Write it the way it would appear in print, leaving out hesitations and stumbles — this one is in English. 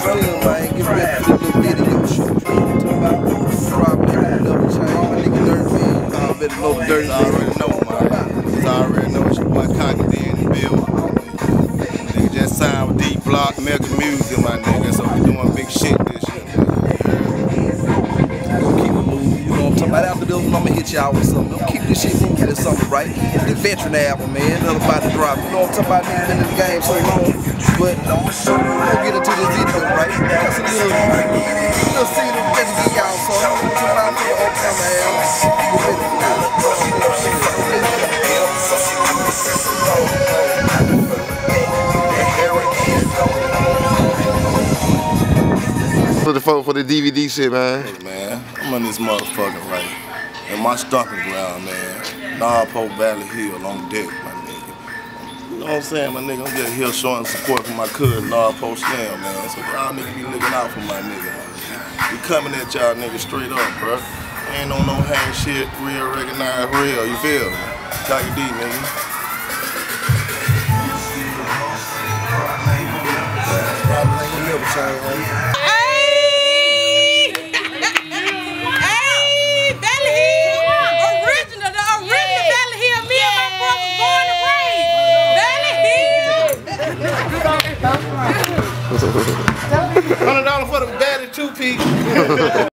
still, man, get ready for the little video shoot. Probably never change. My nigga Dirty, you already know Dirty. I already know, man. I already know it's your boy Conky D in the building. Nigga just signed with D Block, Mega Music, my nigga. So we doing big shit this year. Gonna keep it moving, you know what I'm talking about? After this one, I'ma hit y'all with something. Don't keep this shit moving or something, right? The veteran album, man, another about to drop. You know what I'm talking about? Niggas been in the game so long. But we'll get into this video, right? Just a little scene of just get y'all so I'm gonna come out for the upcoming For the DVD shit, man. Hey, man, I'm on this motherfucker, right? In my stomping ground, man. Northport Valley Hill on deck, my nigga. You know what I'm saying, my nigga? I'm just here showing support for my cousin, Northport Slam, man. So y'all niggas be looking out for my nigga, man. We coming at y'all niggas straight up, bro. Ain't on no hang shit, real, recognize real, you feel me? Conky D, nigga. $100 for the batty 2-piece.